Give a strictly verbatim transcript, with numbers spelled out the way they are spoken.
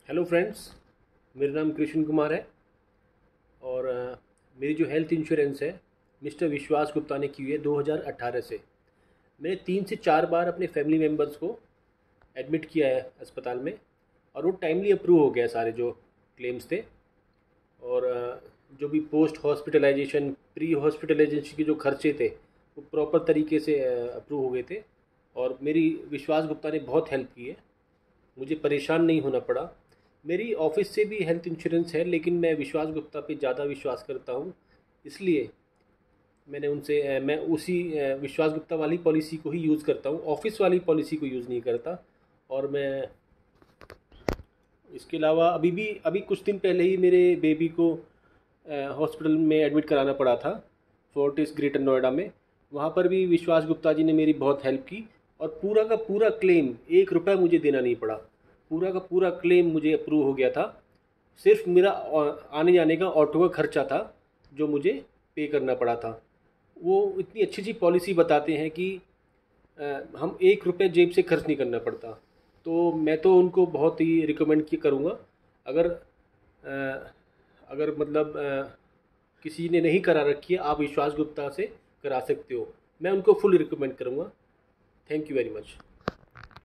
Hello friends, मेरा नाम कृष्ण कुमार है और अ, मेरी जो हेल्थ इंश्योरेंस है मिस्टर विश्वास गुप्ता ने की हुई है दो हज़ार अठारह से। मैंने तीन से चार बार अपने फैमिली मेम्बर्स को एडमिट किया है अस्पताल में और वो टाइमली अप्रूव हो गया सारे जो क्लेम्स थे। और अ, जो भी पोस्ट हॉस्पिटलाइजेशन प्री हॉस्पिटलाइजेशन के जो खर्चे थे वो प्रॉपर तरीके से अप्रूव हो गए थे। और मेरी विश्वास गुप्ता ने बहुत हेल्प की है, मुझे परेशान नहीं होना पड़ा। मेरी ऑफिस से भी हेल्थ इंश्योरेंस है लेकिन मैं विश्वास गुप्ता पे ज़्यादा विश्वास करता हूँ, इसलिए मैंने उनसे अ, मैं उसी अ, विश्वास गुप्ता वाली पॉलिसी को ही यूज़ करता हूँ, ऑफिस वाली पॉलिसी को यूज़ नहीं करता। और मैं इसके अलावा अभी भी अभी कुछ दिन पहले ही मेरे बेबी को हॉस्पिटल में एडमिट कराना पड़ा था, फोर्टिस ग्रेटर नोएडा में। वहाँ पर भी विश्वास गुप्ता जी ने मेरी बहुत हेल्प की और पूरा का पूरा क्लेम एक रुपया मुझे देना नहीं पड़ा। पूरा का पूरा क्लेम मुझे अप्रूव हो गया था। सिर्फ मेरा अ, आने जाने का ऑटो का खर्चा था जो मुझे पे करना पड़ा था। वो इतनी अच्छी अच्छी पॉलिसी बताते हैं कि अ, हम एक रुपये जेब से खर्च नहीं करना पड़ता। तो मैं तो उनको बहुत ही रिकमेंड की करूँगा। अगर अ, अगर मतलब अ, किसी ने नहीं करा रखी है, आप विश्वास गुप्ता से करा सकते हो। मैं उनको फुल रिकमेंड करूँगा। Thank you very much.